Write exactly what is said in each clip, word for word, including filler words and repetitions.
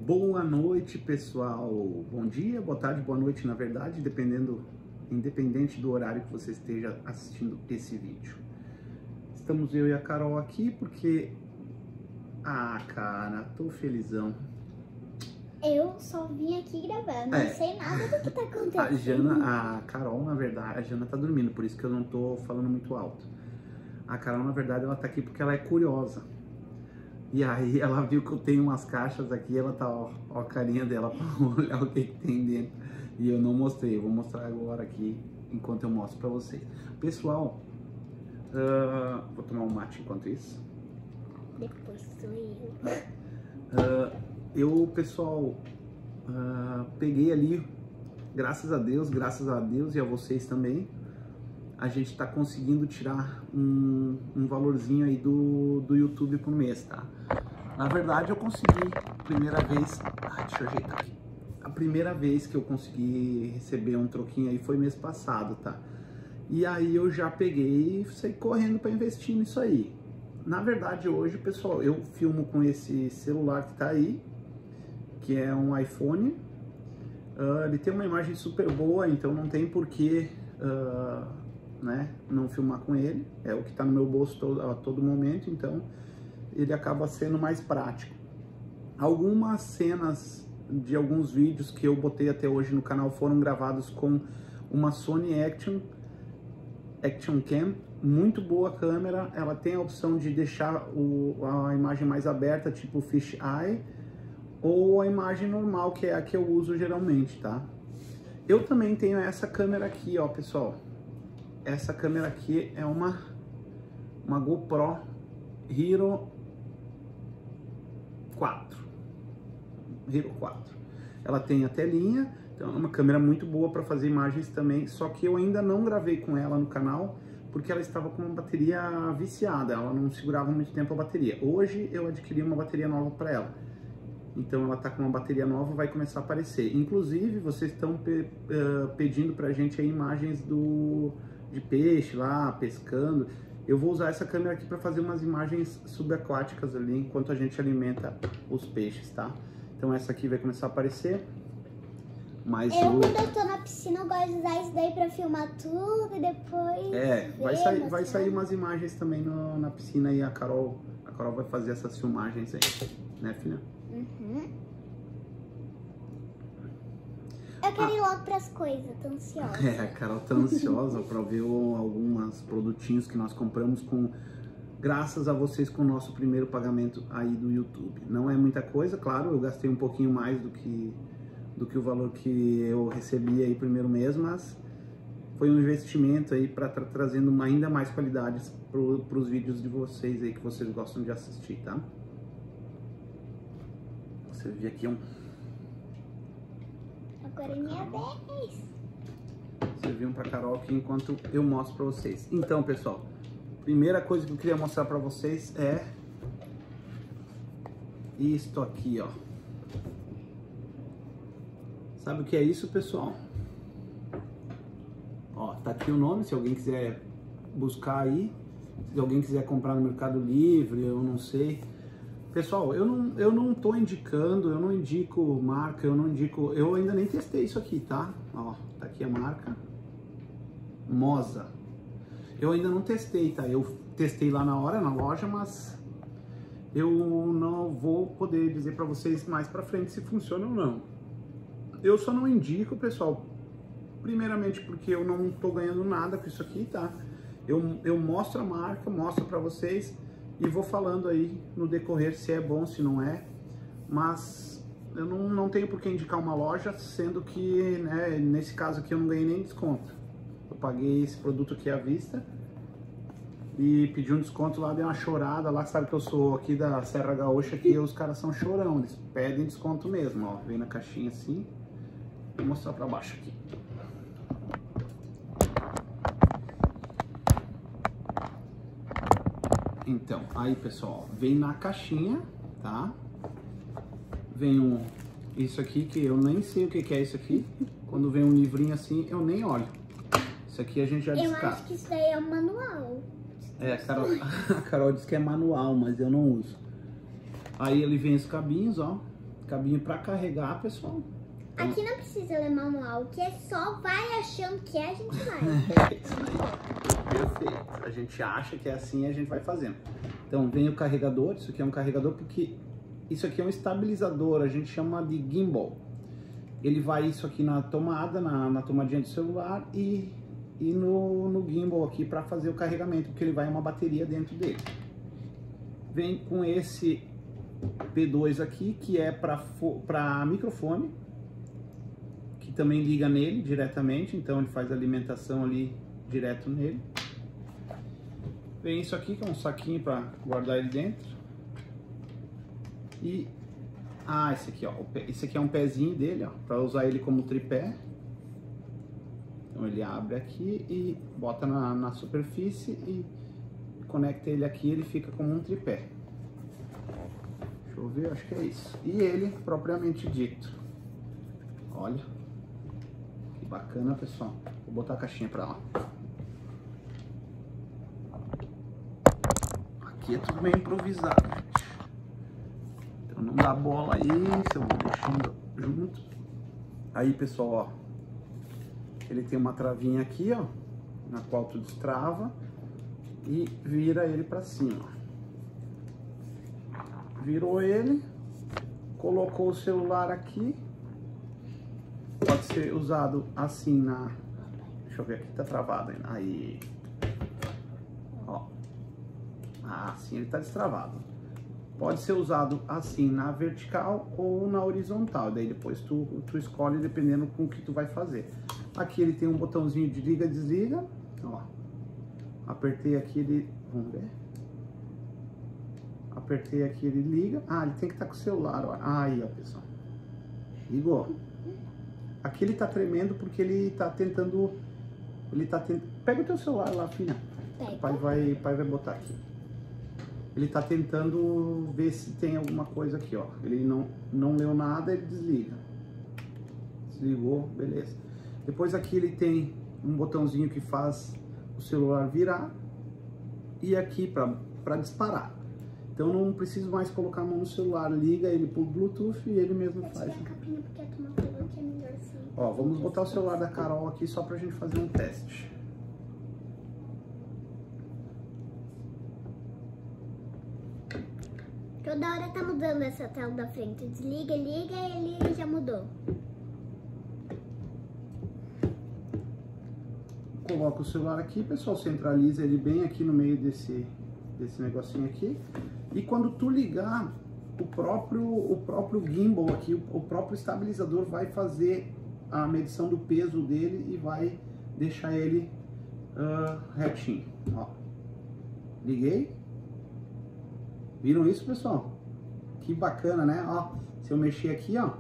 Boa noite, pessoal. Bom dia, boa tarde, boa noite, na verdade, dependendo, independente do horário que você esteja assistindo esse vídeo. Estamos eu e a Carol aqui porque... Ah, cara, tô felizão. Eu só vim aqui gravar, não é. sei nada do que tá acontecendo. A Jana, a Carol, na verdade, a Jana tá dormindo, por isso que eu não tô falando muito alto. A Carol, na verdade, ela tá aqui porque ela é curiosa. E aí ela viu que eu tenho umas caixas aqui, ela tá, ó, ó a carinha dela pra olhar o que, que tem dentro. E eu não mostrei, eu vou mostrar agora aqui, enquanto eu mostro pra vocês. Pessoal, uh, vou tomar um mate enquanto isso. Depois sou eu. Uh, eu, pessoal, uh, peguei ali, graças a Deus, graças a Deus e a vocês também, a gente tá conseguindo tirar um, um valorzinho aí do, do YouTube por mês, tá? Na verdade, eu consegui, primeira vez... Ai, deixa eu ajeitar aqui. A primeira vez que eu consegui receber um troquinho aí foi mês passado, tá? E aí eu já peguei e saí correndo para investir nisso aí. Na verdade, hoje, pessoal, eu filmo com esse celular que tá aí, que é um iPhone. Uh, ele tem uma imagem super boa, então não tem porquê... Uh, né, não filmar com ele, é o que está no meu bolso todo, a todo momento, então ele acaba sendo mais prático. Algumas cenas de alguns vídeos que eu botei até hoje no canal foram gravados com uma Sony Action, Action Cam, muito boa câmera, ela tem a opção de deixar o, a imagem mais aberta, tipo Fish Eye, ou a imagem normal, que é a que eu uso geralmente, tá? Eu também tenho essa câmera aqui, ó, pessoal. Essa câmera aqui é uma, uma GoPro Hero quatro. Hero quatro. Ela tem a telinha, então é uma câmera muito boa para fazer imagens também, só que eu ainda não gravei com ela no canal, porque ela estava com uma bateria viciada, ela não segurava muito tempo a bateria. Hoje eu adquiri uma bateria nova para ela. Então ela tá com uma bateria nova, vai começar a aparecer. Inclusive, vocês estão pe uh, pedindo pra gente aí imagens do... de peixe lá, pescando. Eu vou usar essa câmera aqui para fazer umas imagens subaquáticas ali, enquanto a gente alimenta os peixes, tá? Então essa aqui vai começar a aparecer. Mas eu, o... quando eu tô na piscina, eu gosto de usar isso daí pra filmar tudo e depois... É, vai sair, vai assim. sair umas imagens também no, na piscina e a Carol, a Carol vai fazer essas filmagens aí, né, filha? Uhum. Eu quero ah. ir logo pras coisas, tô ansiosa. É, a Carol tá ansiosa pra ver alguns produtinhos que nós compramos com, graças a vocês, com o nosso primeiro pagamento aí do YouTube. Não é muita coisa, claro, eu gastei um pouquinho mais do que, do que o valor que eu recebi aí primeiro mês, mas foi um investimento aí pra tra trazendo uma, ainda mais qualidades pro, pros vídeos de vocês aí que vocês gostam de assistir, tá? Você vê aqui um... Agora é minha vez. Serviam pra Carol aqui enquanto eu mostro pra vocês. Então, pessoal, primeira coisa que eu queria mostrar pra vocês é isto aqui, ó. Sabe o que é isso, pessoal? Ó, tá aqui o nome, se alguém quiser buscar aí. Se alguém quiser comprar no Mercado Livre, eu não sei. Pessoal, eu não, eu não tô indicando, eu não indico marca, eu não indico... Eu ainda nem testei isso aqui, tá? Ó, tá aqui a marca. Moza. Eu ainda não testei, tá? Eu testei lá na hora, na loja, mas eu não vou poder dizer pra vocês mais pra frente se funciona ou não. Eu só não indico, pessoal, primeiramente porque eu não tô ganhando nada com isso aqui, tá? Eu, eu mostro a marca, mostro pra vocês... E vou falando aí no decorrer se é bom, se não é. Mas eu não, não tenho por que indicar uma loja, sendo que, né, nesse caso aqui eu não ganhei nem desconto. Eu paguei esse produto aqui à vista e pedi um desconto lá, dei uma chorada lá, sabe que eu sou aqui da Serra Gaúcha, aqui os caras são chorão, eles pedem desconto mesmo, ó. Vem na caixinha assim, vou mostrar pra baixo aqui. Então, aí pessoal, vem na caixinha, tá? Vem um, isso aqui que eu nem sei o que, que é isso aqui. Quando vem um livrinho assim, eu nem olho. Isso aqui a gente já descarta. Eu acho que isso daí é o manual. É, a Carol, a Carol disse que é manual, mas eu não uso. Aí ele vem os cabinhos, ó. cabinho para carregar, pessoal. Então... Aqui não precisa ler manual, que é só vai achando que é, a gente vai. É isso aí. Perfeito. A gente acha que é assim e a gente vai fazendo. Então vem o carregador, isso aqui é um carregador porque isso aqui é um estabilizador, a gente chama de gimbal. Ele vai isso aqui na tomada, na, na tomadinha do celular e, e no, no gimbal aqui para fazer o carregamento, porque ele vai uma bateria dentro dele. Vem com esse P dois aqui, que é para microfone, que também liga nele diretamente, então ele faz a alimentação ali direto nele. Vem isso aqui, que é um saquinho para guardar ele dentro. E ah, esse aqui, ó, esse aqui é um pezinho dele, ó, para usar ele como tripé. Então ele abre aqui e bota na, na superfície e conecta ele aqui, ele fica como um tripé. Deixa eu ver, acho que é isso. E ele, propriamente dito. Olha, que bacana, pessoal. Vou botar a caixinha para lá. Aqui é tudo meio improvisado, gente. Então não dá bola aí, se eu vou deixando junto. Aí, pessoal, ó. Ele tem uma travinha aqui, ó, na qual tu destrava e vira ele para cima. Virou ele, colocou o celular aqui. Pode ser usado assim na... Deixa eu ver aqui, tá travado ainda. Aí. Ó. Ah, assim ele tá destravado. Pode ser usado assim na vertical ou na horizontal. Daí depois tu, tu escolhe dependendo com o que tu vai fazer. Aqui ele tem um botãozinho de liga e desliga. Ó. Apertei aqui, ele... Vamos ver. Apertei aqui, ele liga. Ah, ele tem que estar com o celular, ó. Aí, ó, pessoal. Ligou. Aqui ele tá tremendo porque ele tá tentando... Ele tá tentando... Pega o teu celular lá, filha. O pai vai, pai vai botar aqui. Ele tá tentando ver se tem alguma coisa aqui, ó. Ele não, não leu nada, ele desliga. Desligou, beleza. Depois aqui ele tem um botãozinho que faz o celular virar. E aqui para disparar. Então não preciso mais colocar a mão no celular. Liga ele por Bluetooth e ele mesmo faz. Ó, vamos botar o celular da Carol aqui só pra gente fazer um teste. Toda hora tá mudando essa tela da frente. Desliga, liga e ele já mudou. Coloca o celular aqui, pessoal, centraliza ele bem aqui no meio desse, desse negocinho aqui. E quando tu ligar, o próprio, o próprio gimbal aqui, o próprio estabilizador vai fazer a medição do peso dele e vai deixar ele uh, retinho. Ó. Liguei. Viram isso, pessoal? Que bacana, né? Ó, se eu mexer aqui, ó.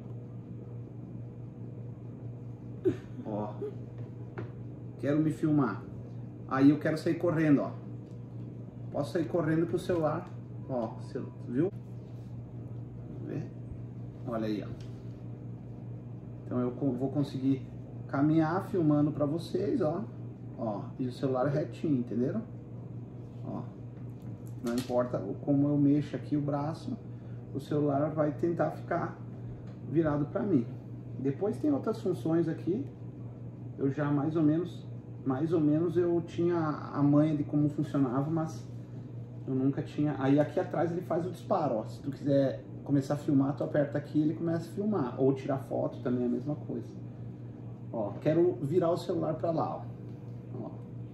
Ó. Quero me filmar. Aí eu quero sair correndo, ó. Posso sair correndo pro celular. Ó, viu? Vamos ver. Olha aí, ó. Então eu vou conseguir caminhar filmando pra vocês, ó. Ó, e o celular retinho, entenderam? Ó. Não importa como eu mexo aqui o braço, o celular vai tentar ficar virado pra mim. Depois tem outras funções aqui. Eu já mais ou menos, mais ou menos eu tinha a manha de como funcionava, mas eu nunca tinha. Aí aqui atrás ele faz o disparo, ó. Se tu quiser começar a filmar, tu aperta aqui e ele começa a filmar. Ou tirar foto também é a mesma coisa. Ó, quero virar o celular pra lá, ó. Ó.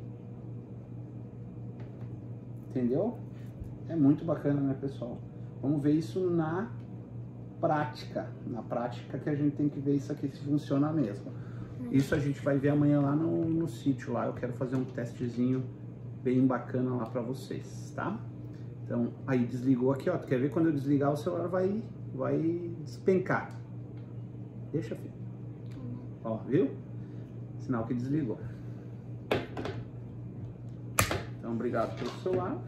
Entendeu? É muito bacana, né, pessoal? Vamos ver isso na prática. Na prática que a gente tem que ver isso aqui se funciona mesmo. Isso a gente vai ver amanhã lá no, no sítio lá. Eu quero fazer um testezinho bem bacana lá pra vocês, tá? Então, aí desligou aqui, ó. Tu quer ver quando eu desligar o celular vai, vai despencar. Deixa, filho. Ó, viu? Sinal que desligou. Então, obrigado pelo celular.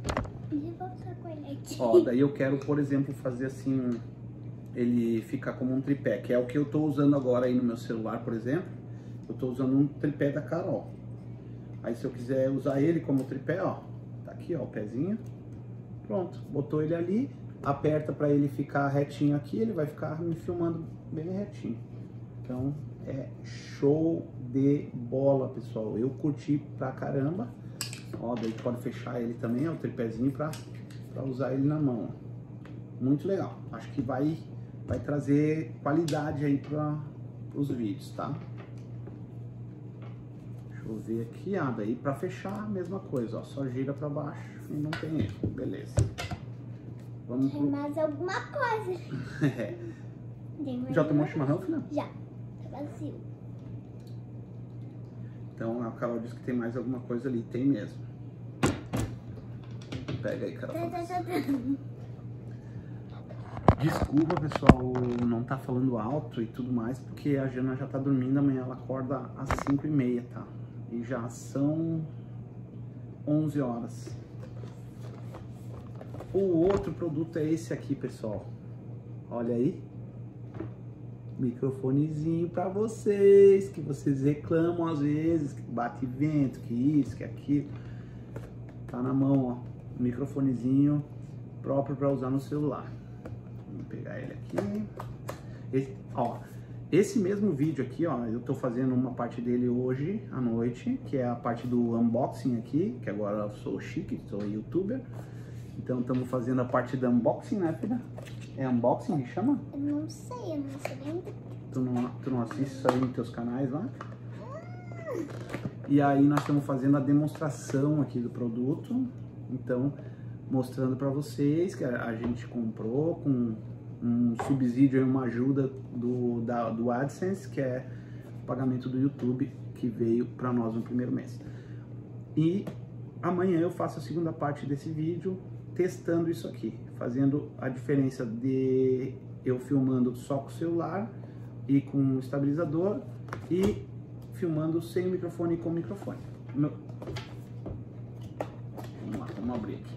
Ó, daí eu quero, por exemplo, fazer assim, ele ficar como um tripé, que é o que eu tô usando agora aí no meu celular, por exemplo. Eu tô usando um tripé da Carol. Aí se eu quiser usar ele como tripé, ó, tá aqui, ó, o pezinho. Pronto, botou ele ali, aperta para ele ficar retinho aqui, ele vai ficar me filmando bem retinho. Então é show de bola, pessoal. Eu curti pra caramba. Ó, daí pode fechar ele também, ó, o tripézinho pra, pra usar ele na mão. Muito legal. Acho que vai, vai trazer qualidade aí para os vídeos, tá? Deixa eu ver aqui, ah, daí pra fechar a mesma coisa, ó. Só gira pra baixo e não tem erro. Beleza. Vamos Tem pro... mais alguma coisa. é. Tem mais Já tomou alguma chimarrão, filha? coisa. Já. Tá vazio. Então a Carol disse que tem mais alguma coisa ali. Tem mesmo. Pega aí, Carol. Tá, tá, tá, tá. Desculpa, pessoal, não tá falando alto e tudo mais, porque a Jana já tá dormindo. Amanhã ela acorda às cinco e meia, tá? E já são onze horas. O outro produto é esse aqui, pessoal. Olha aí. Microfonezinho pra vocês, que vocês reclamam às vezes, que bate vento, que isso, que aquilo. Tá na mão, ó. Microfonezinho próprio pra usar no celular. Vou pegar ele aqui. Esse, ó, esse mesmo vídeo aqui, ó, eu tô fazendo uma parte dele hoje à noite, que é a parte do unboxing aqui, que agora eu sou chique, sou youtuber. Então estamos fazendo a parte do unboxing, né, filha? É unboxing que chama? Eu não sei, eu não sei nem. Tu não, tu não assiste isso aí nos teus canais lá? E aí nós estamos fazendo a demonstração aqui do produto. Então, mostrando para vocês que a, a gente comprou com um subsídio e uma ajuda do, da, do AdSense, que é o pagamento do YouTube que veio para nós no primeiro mês. E amanhã eu faço a segunda parte desse vídeo testando isso aqui, fazendo a diferença de eu filmando só com o celular e com o estabilizador e filmando sem microfone e com microfone. Meu... Vamos lá, vamos abrir aqui.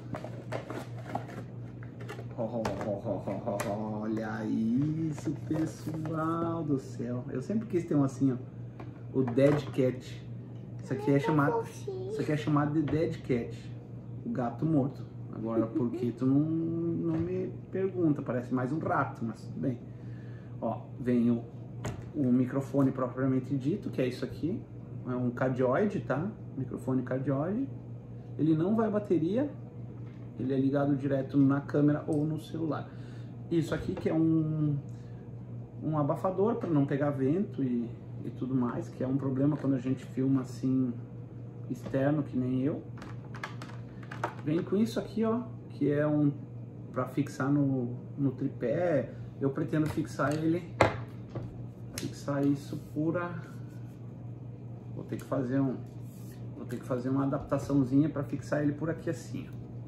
Oh, oh, oh, oh, oh, olha isso, pessoal do céu. Eu sempre quis ter um assim, ó, o Dead Cat. Isso aqui é chamado, isso aqui é chamado de Dead Cat, o gato morto. Agora, porque tu não, não me pergunta, parece mais um rato, mas tudo bem. Ó, vem o, o microfone propriamente dito, que é isso aqui. É um cardioide, tá? Microfone cardioide. Ele não vai bateria, ele é ligado direto na câmera ou no celular. Isso aqui que é um, um abafador para não pegar vento e, e tudo mais, que é um problema quando a gente filma assim, externo, que nem eu. Vem com isso aqui, ó, que é um para fixar no, no tripé. Eu pretendo fixar ele, fixar isso por a... Vou ter que fazer um, vou ter que fazer uma adaptaçãozinha para fixar ele por aqui assim,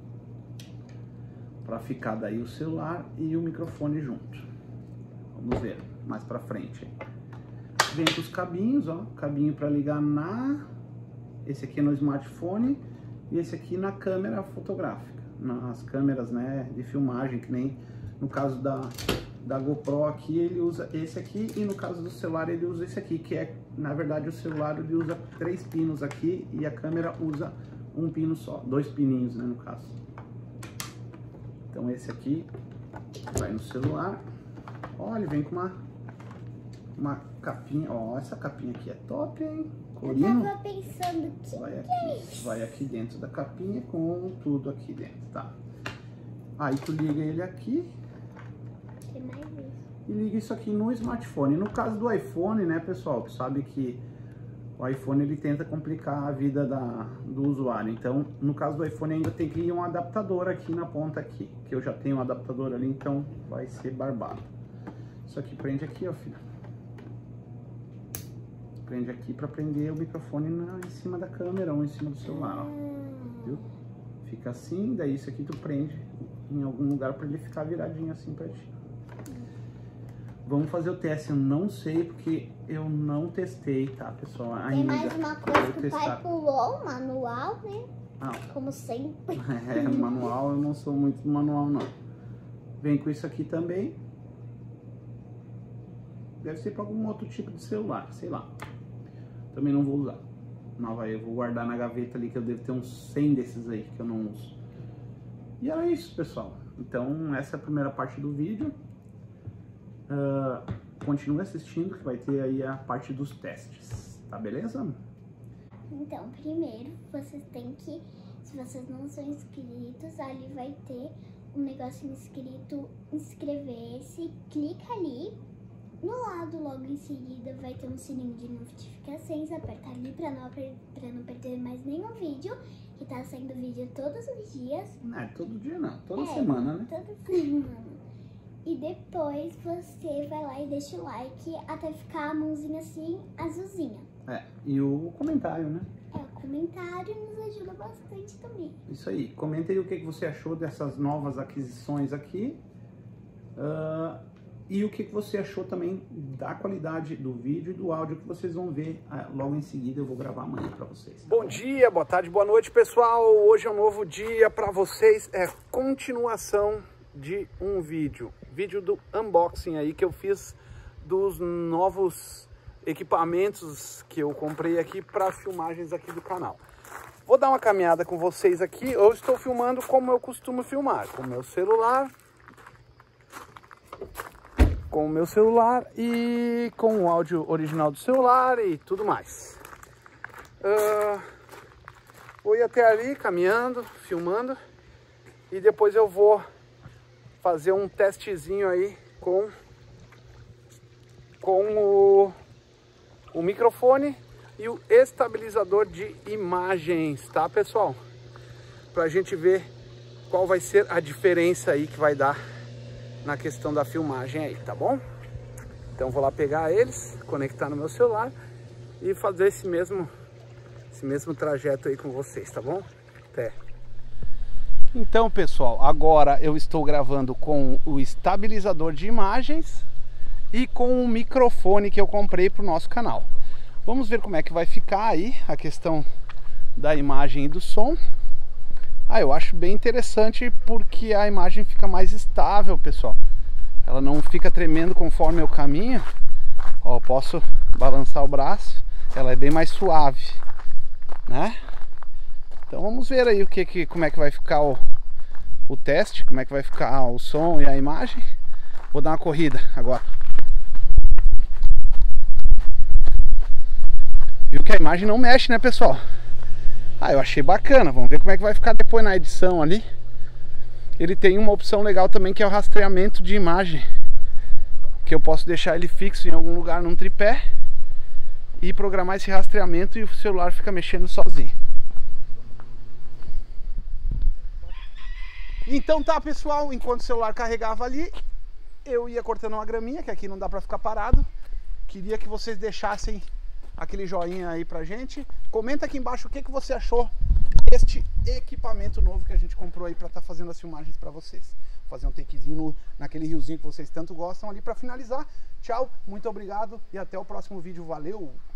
para ficar daí o celular e o microfone junto. Vamos ver mais para frente. Vem com os cabinhos, ó, cabinho para ligar na, esse aqui é no smartphone. E esse aqui na câmera fotográfica, nas câmeras, né, de filmagem, que nem no caso da, da GoPro aqui, ele usa esse aqui, e no caso do celular ele usa esse aqui, que é, na verdade, o celular ele usa três pinos aqui, e a câmera usa um pino só, dois pininhos, né, no caso. Então esse aqui vai no celular. Olha, vem com uma, uma capinha, ó, essa capinha aqui é top, hein? Corino. Eu tava pensando que vai aqui, que é isso? vai aqui dentro da capinha com tudo aqui dentro, tá? Aí tu liga ele aqui. Tem mais isso. E liga isso aqui no smartphone. No caso do iPhone, né, pessoal, tu sabe que o iPhone ele tenta complicar a vida da, do usuário. Então, no caso do iPhone ainda tem que ir um adaptador aqui na ponta aqui, que eu já tenho um adaptador ali, então vai ser barbado. Isso aqui prende aqui, ó, filho. Prende aqui para prender o microfone na, em cima da câmera ou em cima do celular, ó. Viu? Fica assim, daí isso aqui tu prende em algum lugar para ele ficar viradinho assim para ti. Vamos fazer o teste, eu não sei porque eu não testei, tá, pessoal? Tem Ainda. mais uma coisa Vou que o testar. pai pulou, manual, né? Ah, Como sempre. é, manual, eu não sou muito manual, não. Vem com isso aqui também. Deve ser para algum outro tipo de celular, sei lá. Também não vou usar. Não, vai, eu vou guardar na gaveta ali, que eu devo ter uns cem desses aí que eu não uso. E era isso, pessoal. Então essa é a primeira parte do vídeo. Uh, continue assistindo que vai ter aí a parte dos testes, tá beleza? Então, primeiro vocês têm que, se vocês não são inscritos, ali vai ter um negocinho escrito inscrever-se, clica ali. No lado, logo em seguida, vai ter um sininho de notificações, aperta ali pra não, pra não perder mais nenhum vídeo, que tá saindo vídeo todos os dias. Não é todo dia não, toda é, semana, né? Toda semana. E depois você vai lá e deixa o like até ficar a mãozinha assim, azulzinha. É, e o comentário, né? É, o comentário nos ajuda bastante também. Isso aí, comenta aí o que você achou dessas novas aquisições aqui. Uh, e o que você achou também da qualidade do vídeo e do áudio que vocês vão ver uh, logo em seguida. Eu vou gravar amanhã para vocês. Bom dia, boa tarde, boa noite, pessoal. Hoje é um novo dia para vocês. É continuação de um vídeo. Vídeo do unboxing aí que eu fiz dos novos equipamentos que eu comprei aqui para filmagens aqui do canal. Vou dar uma caminhada com vocês aqui. Eu estou filmando como eu costumo filmar, com o meu celular, com o meu celular e com o áudio original do celular e tudo mais. Uh, vou ir até ali caminhando, filmando e depois eu vou fazer um testezinho aí com com o o microfone e o estabilizador de imagens, tá, pessoal? Pra gente ver qual vai ser a diferença aí que vai dar na questão da filmagem aí, tá bom? Então vou lá pegar eles, conectar no meu celular e fazer esse mesmo esse mesmo trajeto aí com vocês, tá bom? Até. Então, pessoal, agora eu estou gravando com o estabilizador de imagens e com o microfone que eu comprei para o nosso canal. Vamos ver como é que vai ficar aí a questão da imagem e do som. Ah, eu acho bem interessante porque a imagem fica mais estável, pessoal. Ela não fica tremendo conforme eu caminho. Ó, eu posso balançar o braço, ela é bem mais suave, né? Então vamos ver aí o que, que, como é que vai ficar o, o teste, como é que vai ficar o som e a imagem. Vou dar uma corrida agora. Viu que a imagem não mexe, né, pessoal? Ah, eu achei bacana. Vamos ver como é que vai ficar depois na edição ali. Ele tem uma opção legal também que é o rastreamento de imagem, que eu posso deixar ele fixo em algum lugar num tripé e programar esse rastreamento e o celular fica mexendo sozinho. Então tá, pessoal, enquanto o celular carregava ali, eu ia cortando uma graminha, que aqui não dá pra ficar parado. Queria que vocês deixassem aquele joinha aí pra gente. Comenta aqui embaixo o que, que você achou deste equipamento novo que a gente comprou aí pra estar tá fazendo as filmagens pra vocês. Vou fazer um takezinho no, naquele riozinho que vocês tanto gostam ali pra finalizar. Tchau, muito obrigado e até o próximo vídeo. Valeu!